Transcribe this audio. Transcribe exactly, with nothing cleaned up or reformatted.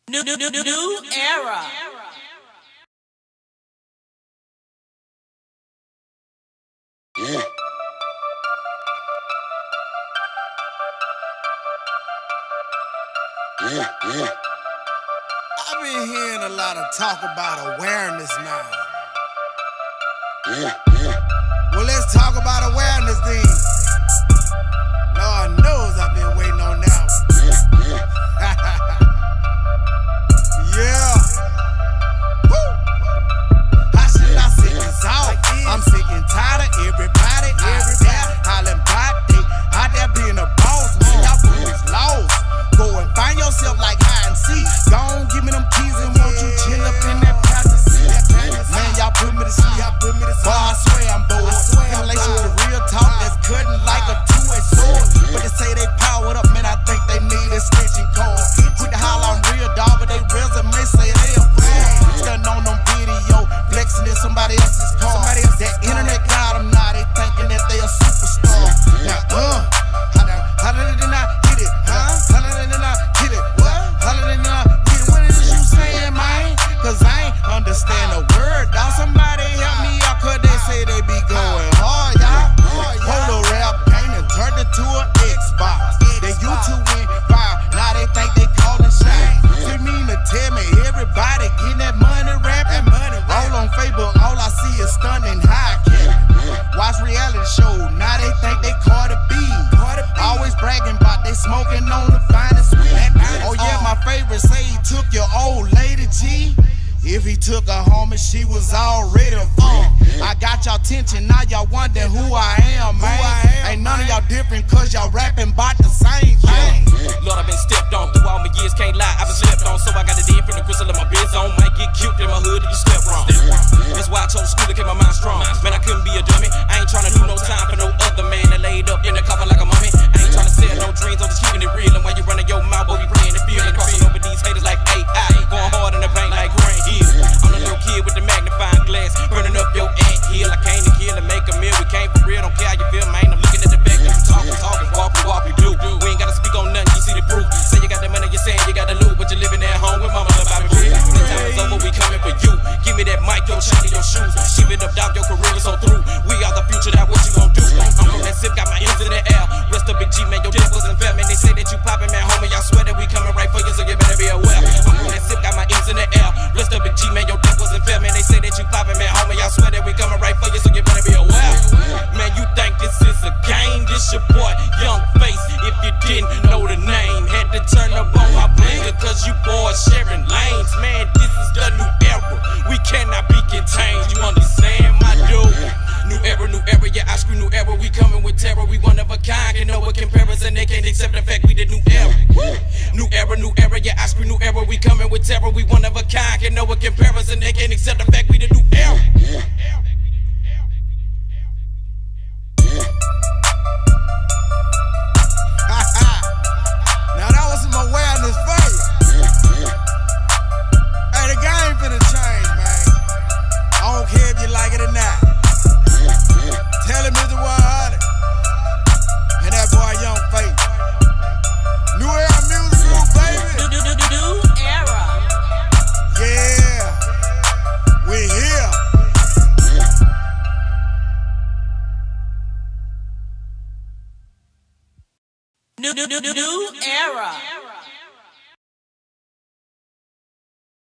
New, new, new, new era. Yeah. Yeah, yeah. I've been hearing a lot of talk about awareness now. Yeah, yeah. Well, let's talk about awareness then. Lord knows I've been waiting on that one. Yeah, yeah. Yeah. Woo. How should I sit this out? I'm sick and tired of everybody out there hollering about they out there being a boss. Man, y'all fools lost. Go and find yourself like hide and seek. Go on, give me them keys and won't you chill up in that passenger seat. Man, y'all put me to sleep. Boy, I swear I'm bored. In relation to the real talk that's cutting like a two-edged sword. But they say they powered up, man, I think they need a stretching cord. Put the holler on real dog, but they resume say they a fraud. Stunning on them video, flexing in somebody else's car. That internet got them now, they thinking that they a superstar. Now, uh, how did, how did they not hit it? Huh? How did they not hit it? What? How did they not get it? What is you saying, man? Cause I ain't understand a word, dog. Somebody help me out, cause they say they be going hard, y'all. Hold the rap game and turned it to an Xbox. Then YouTube went viral, now they think they callin' shots. You mean to tell me everybody getting that money rapping? Roll on Facebook, all I see is stunning high cap. Watch reality show, now they think they Cardi B. Always bragging about they smoking on the finest weed. Oh yeah, my favorite say he took your old lady G. If he took her home and she was already full. I got y'all attention, now y'all wondering who I am, man. Ain't none of y'all different cause y'all rapping about the same thing. Lord, I've been stepped on through all my years, can't lie, I've been slept on. So I got the D from the crystal in my biz on. Might get cute in my hood if you step wrong. That's why I told school to keep my mind strong. Man, I couldn't be a dummy. I ain't tryna do no time for no other man that laid up in the coffin like a mummy. I ain't tryna sell no dreams, I'm just keeping it real. And while you running your mouth, boy, we praying and feeling. Crossing over these haters like A I. Going hard in the paint like Grant Hill. I'm the little kid with the magnifying glass, burning up your ant hill. I came to kill and make a meal. We came for real, don't care how you feel, man. I'm looking at the fact that you talking, talking, walking, walk, we do. We ain't gotta speak on nothing, you see the proof. Say you got the money, you're saying you got the loot, but you're living at home with mama, love, Bobby Boo. The time is over, we coming for you. Give me that mic, yo, shine in your shoes. Give it up, dog, your career is so through. We are the future, that what you gon' do. I'm from that zip, got my M's in the air. Rest of Big G, man, your death wasn't fair, man. They say that you poppin', man, homie, y'all swear that we coming right for you, so you better be aware. I'm from that zip, got my M's in the air. Rest of Big G, man, your death wasn't fair, man. They say that you poppin', man, homie, y'all swear that we coming right for you, so you better be aware. Man, you think this is a game? This your boy, Young Face. If you didn't know the name, had to turn up on my blinger, cause you boys sharing lanes. Man, this is the new era. We cannot be contained. You understand, my dude? New era, new era, yeah, I screw new era. We coming with terror, we one of a kind. Can know a comparison, they can't accept the fact we the new era. New era, new era, yeah, I screw new era. We coming with terror, we one of a kind. Can know a comparison, they can't accept the fact we the new era.